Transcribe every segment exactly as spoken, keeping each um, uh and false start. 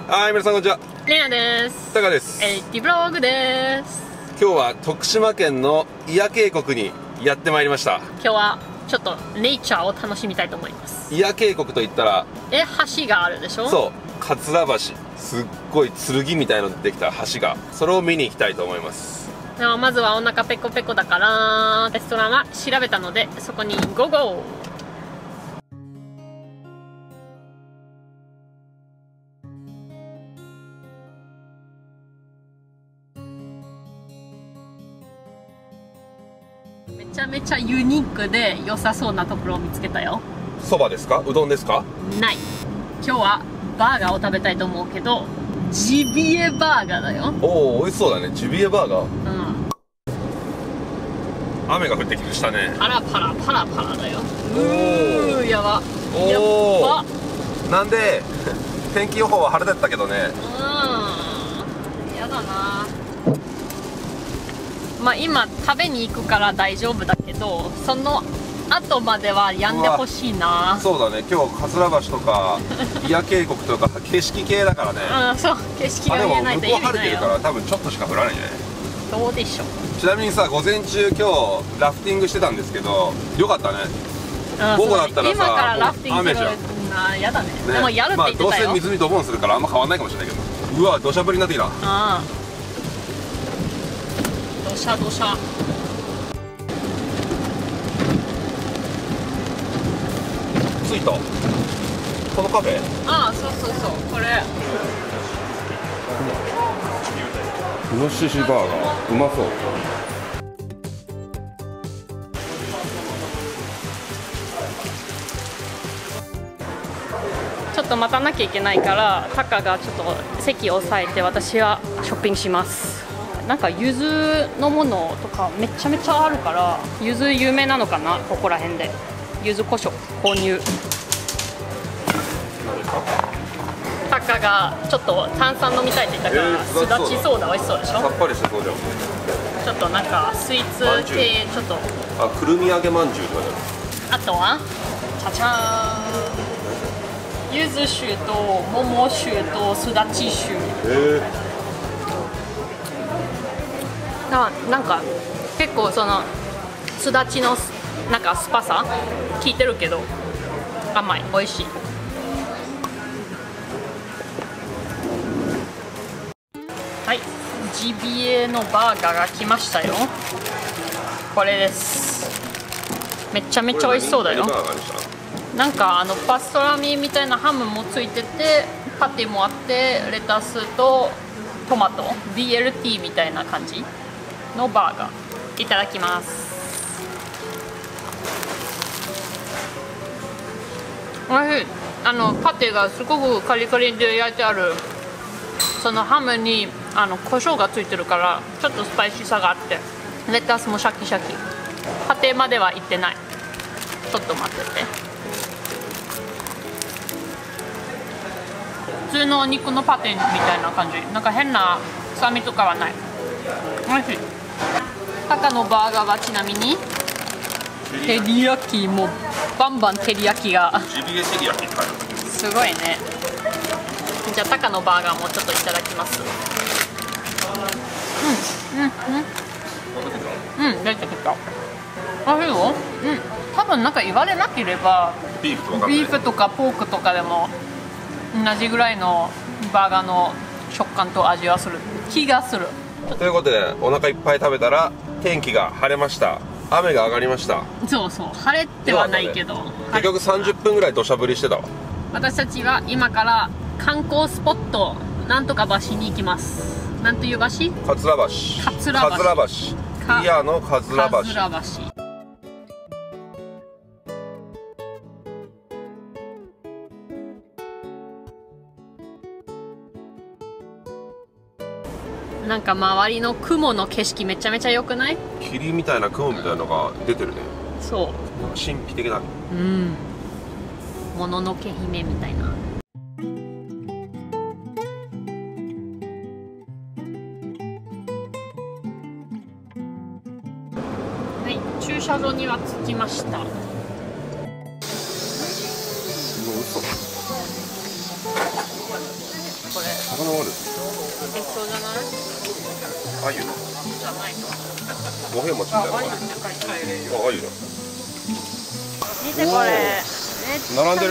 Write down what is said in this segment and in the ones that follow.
はい、皆さんこんにちは。 レナです。 タカです。 エイティブログです。 今日は徳島県の祖谷渓谷にやってまいりました。 今日はちょっとネイチャーを楽しみたいと思います。 祖谷渓谷といったら、 え、橋があるでしょ。 そう、桂橋、すっごい剣みたいのでできた橋が、それを見に行きたいと思います。 でもまずはお腹ペコペコだからレストランは調べたので、そこにゴーゴー。めちゃめちゃユニークで良さそうなところを見つけたよ。 そばですか、うどんですか？ ない。今日はバーガーを食べたいと思うけど、ジビエバーガーだよ。 おお、美味しそうだね。ジビエバーガー。 うん。 雨が降ってきましたね。 パラパラパラパラだよ。 おうー、やば。 おやば。 なんで天気予報は晴れだったけどね。 うん。やだな。まあ今食べに行くから大丈夫だけど、その後まではやんでほしいな。 そうだね。今日桂橋とか祖谷渓谷とか景色系だからね。 うん、そう、景色が見えないと意味ないよ。 あ、でも向こう晴れてるから多分ちょっとしか降らないね。 どうでしょう。 ちなみにさ、午前中今日ラフティングしてたんですけど、よかったね。午後だったらさ、 今からラフティング雨じゃん。 な、やだね。 ね、 でもやるって言ってたよ。 まあどうせ水にドボンするからあんま変わんないかもしれないけど。うわ、土砂降りになってきた。ああ、土砂土砂。 着いた。このカフェ？ ああ、そうそうそう、これ。 イノシシバーガー、うまそう。 ちょっと待たなきゃいけないから、タカがちょっと席を押さえて、私はショッピングします。なんか柚子のものとかめちゃめちゃあるから、柚子有名なのかな、ここら辺で。柚子胡椒購入。タカがちょっと炭酸飲みたいって言ったから、 えー、 すだちソーダ美味しそうでしょ。 さっぱりしてそうじゃん。 ちょっとなんかスイーツ系、ちょっと。 あ、くるみ揚げまんじゅうとかじゃん。 あとはチャチャーン、柚子酒と桃酒とすだち酒。 へな, なんか結構そのすだちのなんかスパさ効いてるけど甘い、美味しい。はい、ジビエのバーガーが来ましたよ。これです。めちゃめちゃ美味しそうだよ。なんかあのパストラミみたいなハムもついてて、パティもあって、レタスとトマト ディーエルティー みたいな感じのバーガー。いただきます。おいしい。あのパテがすごくカリカリで焼いてある。そのハムにあの胡椒がついてるからちょっとスパイシーさがあって、レタスもシャキシャキ。パテまではいってない。ちょっと待ってて。普通のお肉のパテみたいな感じ。なんか変な臭みとかはない。おいしい。タカのバーガーはちなみに照り焼き、もうバンバン照り焼きがジビエ照り焼きって書いてある。 すごいね。じゃあタカのバーガーもちょっといただきます。うんうんうんうん、出てきた。あ、いいよ。うん、多分なんか言われなければビーフとかビーフとかポークとかでも同じぐらいのバーガーの食感と味はする気がする。 ということで、お腹いっぱい食べたら天気が晴れました。雨が上がりました。 そうそう、晴れてはないけど、ね、 結局さんじゅっぷんぐらい土砂降りしてたわ。私たちは今から観光スポットなんとか橋に行きます。なんという橋？ 桂橋。 桂橋。 桂橋。祖谷の桂橋。 桂橋。なんか周りの雲の景色めちゃめちゃ良くない？ 霧みたいな雲みたいなのが出てるね。 そう。 神秘的だね。 うん。もののけ姫みたいな。はい、駐車場には着きました。これ適当じゃない？ あゆのじゃないの。 五平餅みたいな。あゆだ。 見てこれ。めっちゃ並んでる。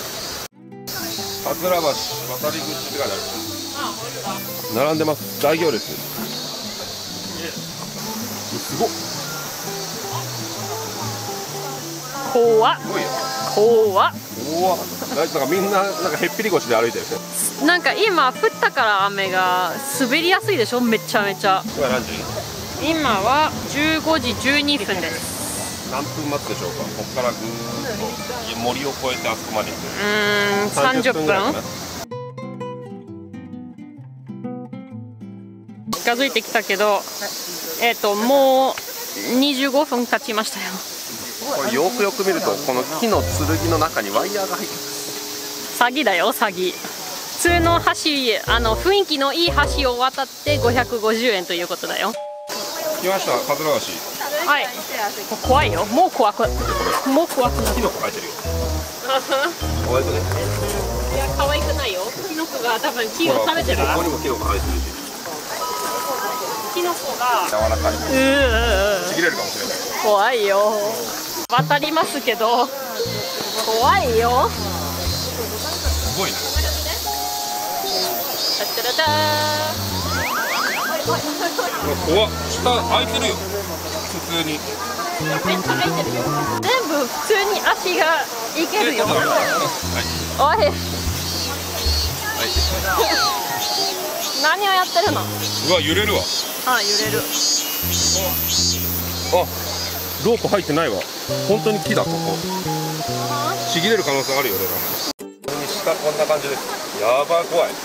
桂橋渡り口って書いてある。 あ、ほんとだ。 並んでます。大行列。すごっ。 怖っ。 すごいよ。 怖っ。 怖っ。なんかみんななんかへっぴり腰で歩いてる。 なんか今降ったから雨が滑りやすいでしょ。めちゃめちゃ。 今何時？ 今はじゅうごじじゅうにふんです。 何分待つでしょうか。ここからぐーっと森を越えてあそこまで行く。 うーん、さんじゅっぷん。近づいてきたけど、えっともうにじゅうごふん経ちましたよ。 これよくよく見るとこの木の剣の中にワイヤーが入ってる。 詐欺だよ、詐欺。普通の橋、あの雰囲気のいい橋を渡ってごひゃくごじゅうえんということだよ。 来ました、桂橋。 はい。怖いよ。もう怖く。もう怖くなる。 キノコ生えてるよ。可愛くね。 いや、可愛くないよ。キノコが多分木を食べてる。 ここにもキノコ生えてるし。 キノコが柔らかい。 うちぎれるかもしれない。 怖いよ。渡りますけど怖いよ。 すごいね。 タッタラタ怖っ。下開いてるよ。普通に。 ー。めっちゃ開いてるよ。全部普通に足がいけるよ。おい。何をやってるの？ うわ、揺れるわ。 あ、揺れる。 あ、ロープ入ってないわ。本当に木だ、ここ。ちぎれる可能性あるよ、俺ら。下こんな感じです。やばい、怖い。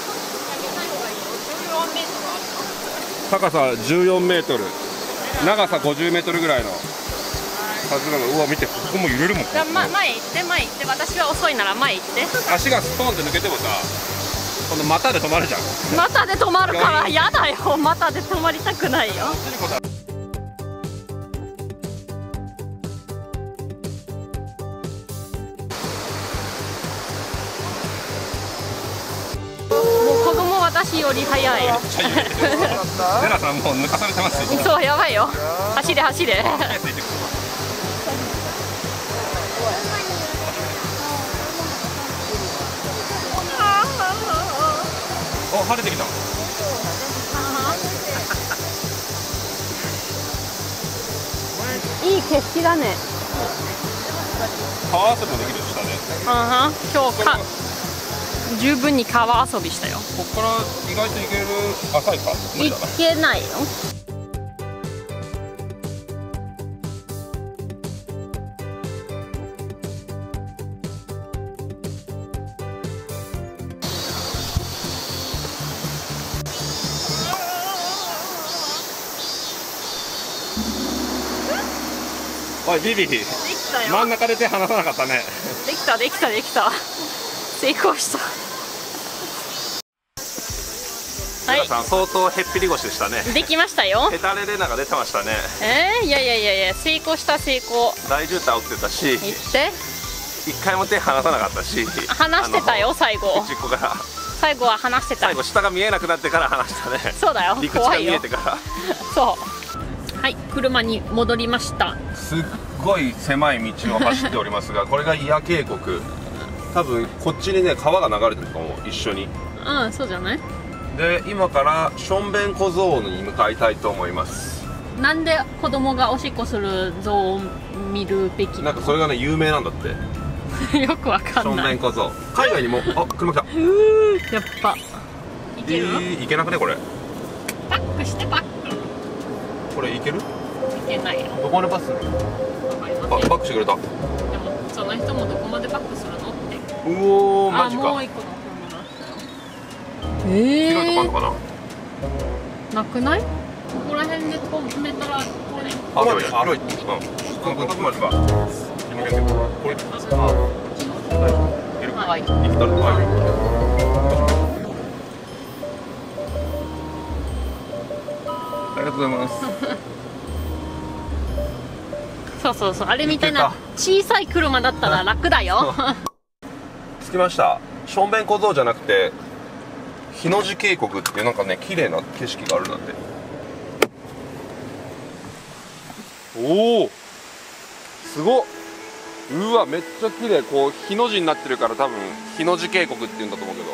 高さじゅうよんメートル、長さごじゅうメートルぐらいのはずなの。うわ、見て、ここも揺れるもん。 じゃあ、ま、前行って、前行って、私は遅いなら前行って。 足がスポンって抜けてもさ、この股で止まるじゃん。 股で止まるからやだよ。股で止まりたくないよ。私より早い。 ゼラさんもう抜かされてますよ。 そう、やばいよ。走れ走れ。 お、晴れてきた。 いい景色だね。 川遊びもできる下で。 あは、今日か。十分に川遊びしたよ。 ここから意外と行ける。浅いか。 行けないよ。 おい、ビビ。 できたよ。 真ん中で手離さなかったね。 できたできたできた。成功した。はい。 さん相当へっぴり腰でしたね。 できましたよ。 ヘタレレナが出てましたね。 えー、いやいやいやいや、成功した成功。 大渋滞起きてたし。 行って。 一回も手離さなかったし。 離してたよ最後。 口っこから。 最後は離してた。 最後下が見えなくなってから離したね。 そうだよ。 陸地が見えてから。 そう。はい、車に戻りました。 すっごい狭い道を走っておりますが、これが祖谷渓谷。多分こっちにね川が流れてると思う、一緒に。 うん、そうじゃない。 で今からしょんべん小僧に向かいたいと思います。 なんで子供がおしっこする像を見るべき？ なんかそれがね有名なんだって。 よくわかんない。 しょんべん小僧海外にも。あ、車来た。 うー、やっぱいける？ えー、いけなくねこれ。 バックしてバック。 これいける？ いけないよ。 どこまでパスする？あ、バックしてくれた。 でもその人もどこまでバックするのって。 うおー、マジか。 あ、もう一個のえー、 広いとこあんのかな。なくない？ここら辺で止めたらこれ。 あ、広い広い。うん。このこまでか。これ。あ、いる。 はい。 行ったらはい。ありがとうございます。 そうそうそう、あれみたいな小さい車だったら楽だよ。 着きました。しょんべん小僧じゃなくて日の字渓谷っていうなんかね綺麗な景色があるんだって。おおすごっ。うわめっちゃ綺麗。こう日の字になってるから多分日の字渓谷って言うんだと思うけど。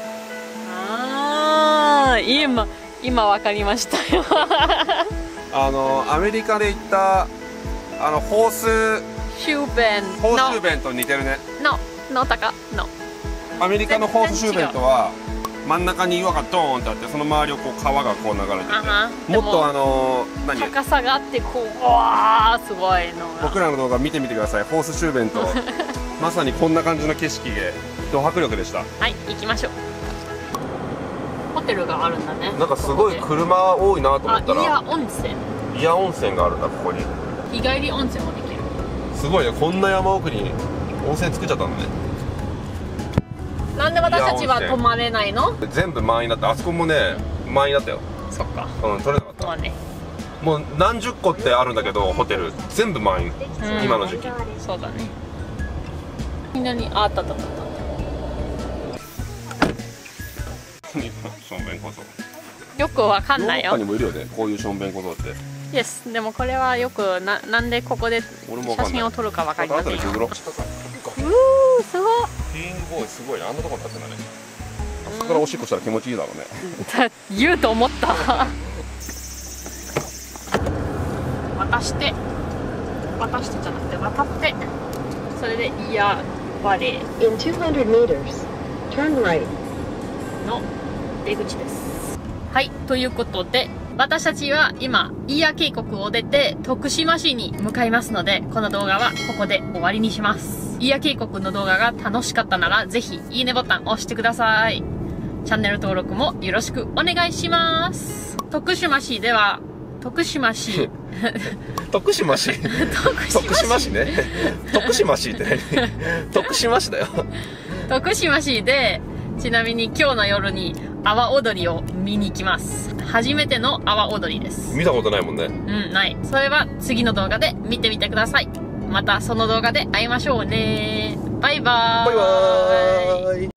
ああ今今わかりましたよあのアメリカで行ったあのホースシューベンホースシューベンと似てるね。 ののたかのアメリカのホースシューベントは真ん中に岩がドーンってあって、その周りをこう川がこう流れてて、もっとあのー、何高さがあってこうわーすごいのが。 僕らの動画見てみてください。ホースシューベントまさにこんな感じの景色でド迫力でした。 はい行きましょう。ホテルがあるんだね。 なんかすごい車多いなと思ったら、 あ、イヤ温泉イヤ温泉があるんだ。ここに日帰り温泉もできる。 すごいね。こんな山奥に温泉作っちゃったのね。 なんで私たちは泊まれないの？ 全部満員だった。あそこもね満員だったよ。 そっか。 うん取れなかった。 まあね、 もう何十個ってあるんだけどホテル全部満員、うん、今の時期。 そうだね。みんなにあったあったあった。 ションベン小僧。 よくわかんないよ。 ヨーロッパにもいるよねこういうションベン小僧って。 イエス。でもこれはよくななんでここで写真を撮るかわかりませんよ。うーすごい。 ティーンボーイすごいね。あんなとこに立ってんだね。あそこからおしっこしたら気持ちいいだろうね。 言うと思った渡して渡してじゃなくて渡って、それでイヤーバレー In two hundred meters, turn right. の出口です。はい、ということで私たちは今イヤー渓谷を出て徳島市に向かいますので、この動画はここで終わりにします。イヤー渓谷の動画が楽しかったならぜひいいねボタン押してください。チャンネル登録もよろしくお願いします。徳島市では徳島市徳島市徳島市ね徳島市って何徳島市だよ徳島市でちなみに今日の夜に阿波踊りを見に行きます。初めての阿波踊りです。 見たことないもんね。 うんない。それは次の動画で見てみてください。またその動画で会いましょうね。バイバーイ。 バイバーイ。